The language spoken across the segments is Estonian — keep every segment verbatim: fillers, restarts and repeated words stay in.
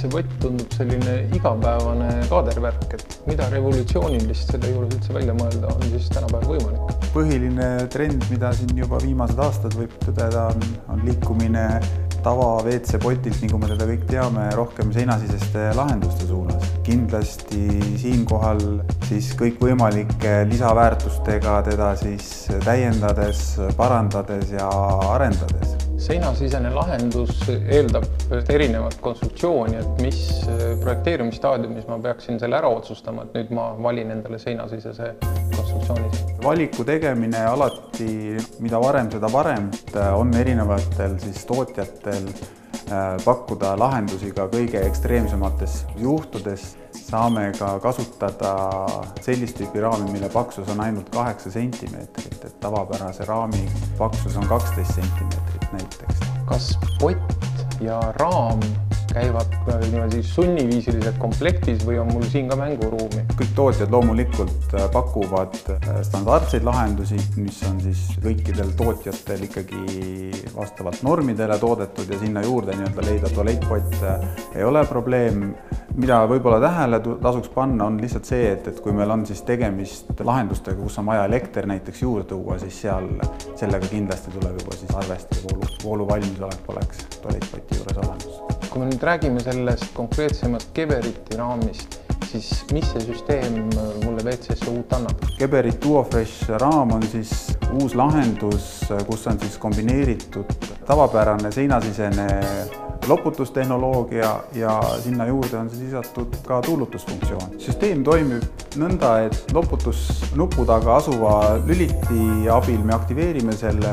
WC-pott tundub selline igapäevane kaadervärk, et mida revolutsioonilist selle juures üldse välja mõelda on siis tänapäeval võimalik? Põhiline trend, mida siin juba viimased aastad võib tõdeda, on, on liikumine tava WC-potilt, nagu me teda kõik teame, rohkem seinasiseste lahenduste suunas. Kindlasti siinkohal siis kõikvõimalike lisaväärtustega teda siis täiendades, parandades ja arendades. Seinasisene lahendus eeldab erinevat konstruktsiooni, et mis projekteerimisstaadiumis ma peaksin selle ära otsustama, et nüüd ma valin endale seinasisese konstruktsiooni. Valiku tegemine alati, mida varem, seda varem, on erinevatel siis tootjatel pakkuda lahendusi ka kõige ekstreemsemates juhtudes. Saame ka kasutada sellist tüüpi raami, mille paksus on ainult kaheksa sentimeetrit, et tavapärase raami paksus on kaksteist sentimeetrit näiteks. Kas pott ja raam käivad niimoodi sunniviisiliselt komplektis või on mul siin ka mänguruumi? Kõik tootjad loomulikult pakuvad standardseid lahendusi, mis on siis kõikidel tootjatel ikkagi vastavalt normidele toodetud ja sinna juurde nii-öelda leida tualettpott ei ole probleem. Mida võib-olla tähele tasuks panna on lihtsalt see, et, et kui meil on siis tegemist lahendustega, kus on vaja elekter näiteks juurde tuua, siis seal sellega kindlasti tuleb juba siis arvestada voolu, voolu valmisolek oleks tualettpoti juures olemas. Kui me nüüd räägime sellest konkreetsemast Geberiti raamist, siis mis see süsteem mulle WC-sse uut annab? Geberit Duofresh raam on siis uus lahendus, kus on siis kombineeritud tavapärane seinasisene loputustehnoloogia ja sinna juurde on siis lisatud ka tuulutusfunktsioon. Süsteem toimib nõnda, et loputusnupu taga asuva lüliti abil me aktiveerime selle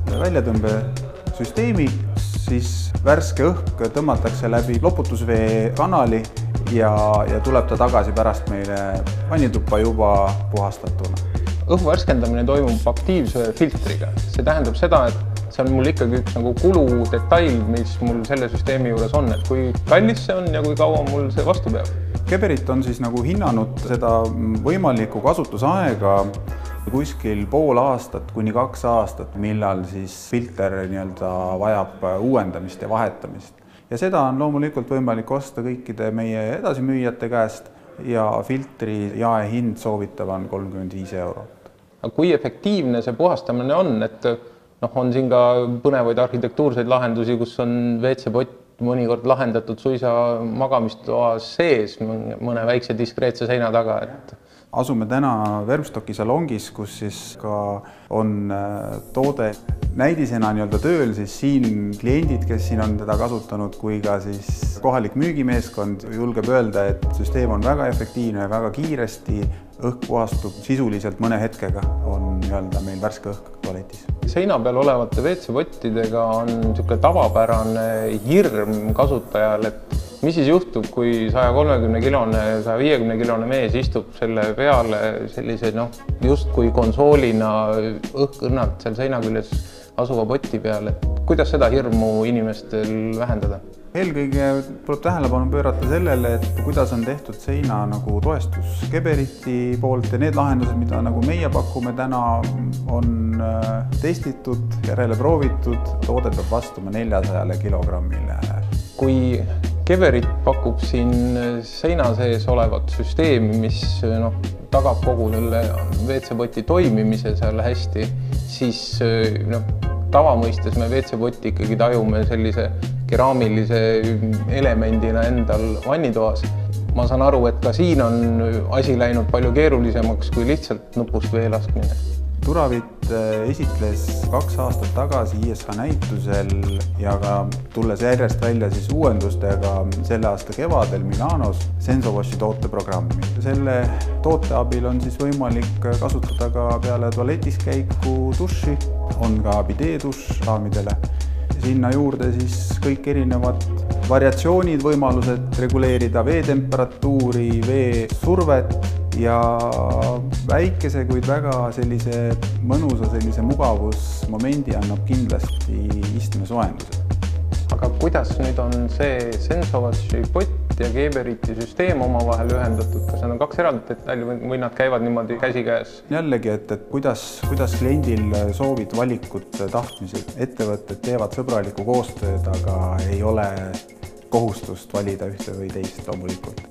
väljatõmbesüsteemi, siis värske õhk tõmmatakse läbi loputusvee kanali ja, ja tuleb ta tagasi pärast meile vannituppa juba puhastatuna. Õhu värskendamine toimub aktiivse filtriga. See tähendab seda, et see on mul ikkagi üks nagu kulu detail, mis mul selle süsteemi juures on, et kui kallis see on ja kui kaua mul see vastu peab. Geberit on siis nagu hinnanud seda võimalikku kasutusaega kuskil pool aastat kuni kaks aastat, millal siis filter nii-öelda vajab uuendamist ja vahetamist. Ja seda on loomulikult võimalik osta kõikide meie edasimüüjate käest ja filtri jaehind soovitav on kolmkümmend viis eurot. Kui efektiivne see puhastamine on, et noh, on siin ka põnevaid arhitektuurseid lahendusi, kus on WC-pott mõnikord lahendatud suisa magamistoas sees mõne väikse diskreetse seina taga. Et... Asume täna Verbstocki salongis, kus siis ka on toode näidisena nii-öelda tööl, siis siin kliendid, kes siin on teda kasutanud, kui ka siis kohalik müügimeeskond julgeb öelda, et süsteem on väga efektiivne, väga kiiresti, õhk puhastub sisuliselt mõne hetkega, on nii-öelda meil värske õhk tualetis. Seina peal olevate WC-pottidega on niisugune tavapärane hirm kasutajal, et mis siis juhtub, kui saja kolmekümne kilone, saja viiekümne kilone mees istub selle peale sellise, noh, just kui konsoolina õhkõnnalt seal seina küljes asuva poti peal, et kuidas seda hirmu inimestel vähendada? Eelkõige tuleb tähelepanu pöörata sellele, et kuidas on tehtud seina nagu toestus Geberiti poolt ja need lahendused, mida nagu meie pakume täna, on testitud, järele proovitud, toodetab vastuma neljasajale kilogrammile. Kui Geberit pakub siin seina sees olevat süsteemi, mis no, tagab kogu selle WC-poti toimimise seal hästi, siis no, tavamõistes me WC-potti ikkagi tajume sellise keraamilise elemendina endal vannitoas. Ma saan aru, et ka siin on asi läinud palju keerulisemaks kui lihtsalt nupust vee laskmine. Duravit esitles kaks aastat tagasi I S H näitusel ja ka tulles järjest välja siis uuendustega selle aasta kevadel Milanos Sensowashi tooteprogrammi. Selle toote abil on siis võimalik kasutada ka peale tualetis käiku duši, on ka bideeduš raamidele. Sinna juurde siis kõik erinevad variatsioonid, võimalused reguleerida vee temperatuuri, vee survet ja väikese, kuid väga sellise mõnusa sellise mugavusmomendi annab kindlasti istmesoojenduse. Aga kuidas nüüd on see Sensowashi pott ja Geberiti süsteem omavahel ühendatud? Kas need on kaks eraldi detaili või nad käivad niimoodi käsikäes? Jällegi, et, et kuidas, kuidas kliendil soovid valikut tahtmised. Ettevõtted teevad sõbralikku koostööd, aga ei ole kohustust valida ühte või teist loomulikult.